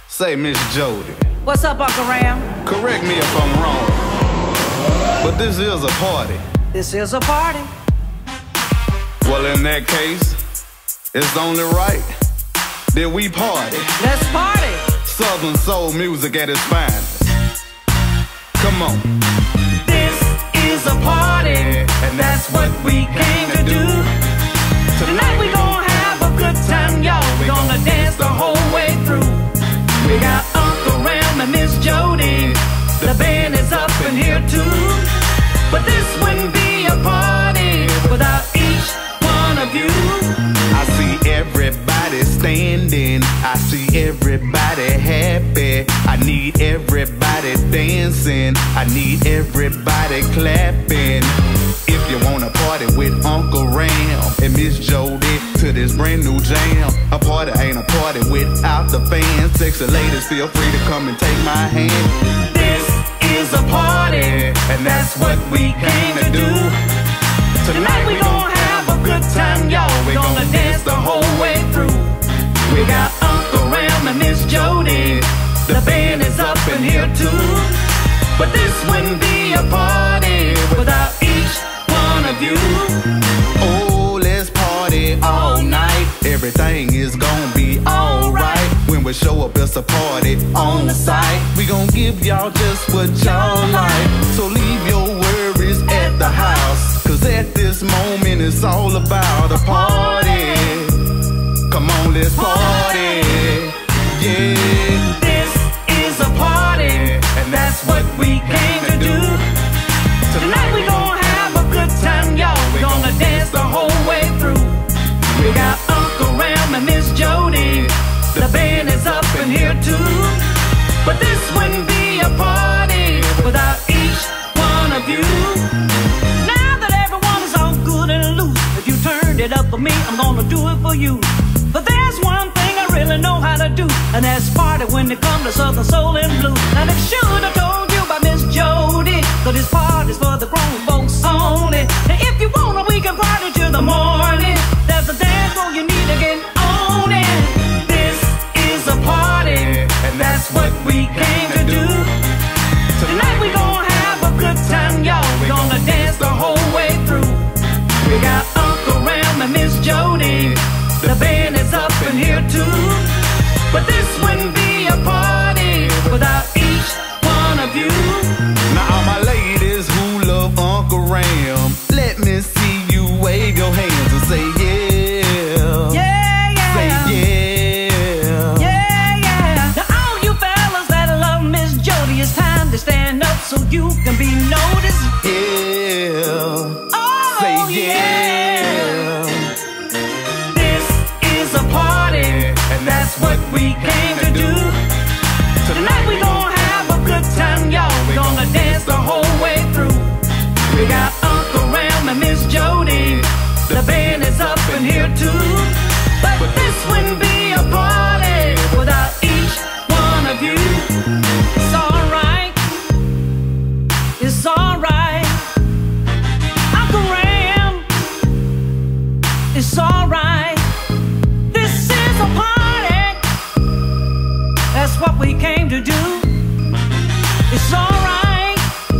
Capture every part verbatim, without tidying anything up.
Say, Miss Jody. What's up, Uncle Ram? Correct me if I'm wrong, but this is a party. This is a party. Well, in that case, it's only right that we party. Let's party. Southern soul music at its finest. Come on. This is a party, and that's what we came to do. Tonight we gonna have a good time, y'all. We gonna dance the whole way through. We got Uncle Ram and Miss Jody. The band is up in here too. But this wouldn't be a party without each one of you. I see everybody standing, I see everybody happy. I need everybody dancing, I need everybody clapping. If you wanna party with Uncle Ram and Miss Jody to this brand new jam, a party ain't a party without the fans. Sexy ladies, feel free to come and take my hand. This is a party, and that's what we came to do. Tonight we gonna have a good time, y'all. We gonna dance the whole way through. We got Uncle Ram and Miss Jody. The band is up in here too. But this wouldn't be a party without each one of you. Oh, let's party all night. Everything is gonna be alright. When we show up, it's a party on the site. We gon' give y'all just what y'all like. So leave your worries at the house, cause at this moment it's all about a party. Come on, let's party. Yeah. This is a party, and that's what we came to do. Tonight we gonna have a good time, y'all. We gonna dance the whole way through. We got Uncle Ram and Miss Jody. The band is up in here too. But this wouldn't be a party without each one of you. Now that everyone is all good and loose, if you turned it up for me, I'm gonna do it for you. But there's one thing I really know how to do, and that's party when it comes to Southern soul and blues. And I should have told you about Miss Jody, but this party's for the grown folks only. And if you wanna, we can party till the morning. There's a dance floor you need to get on it. This is a party, and that's what we came to do. Tonight we gonna have a good time, y'all. We gonna dance the whole way through. We got Uncle Ram and Miss Jody. The band is up in here too. But this wouldn't be a party without each one of you. Now all my ladies who love Uncle Ram, let me see you wave your hands and say yeah. Yeah, yeah. Say yeah. Yeah, yeah. Now all you fellas that love Miss Jody, it's time to stand up so you can be noticed. Yeah. Oh, say yeah. yeah. This is a party, and that's what we came to do. Tonight we gonna have a good time, y'all. We gonna dance the whole way through. We got Uncle Ram and Miss Jody. The band is up in here too. But this wouldn't be a party without each one of you. It's alright. It's alright. Uncle Ram. It's alright. This is a party. That's what we came to do. It's alright.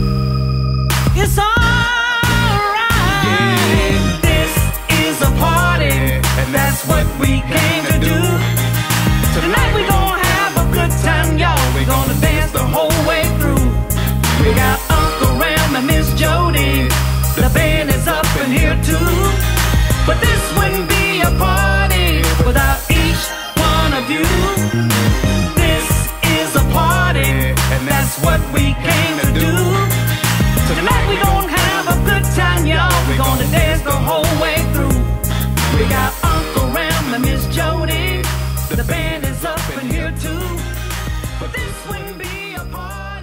It's alright. Yeah. This is a party, and that's what we came to do. Tonight we gonna have a good time, y'all. We gonna dance the whole way through. We got Uncle Ram and Miss Jody. The band is up in here too. But this wouldn't be a party without each one of you. This is a party, and that's what we came to do. Tonight we gonna have a good time, y'all. We gonna dance the whole way through. We got Uncle Ram and Miss Jody. The band is up in here too. But this wouldn't be a party.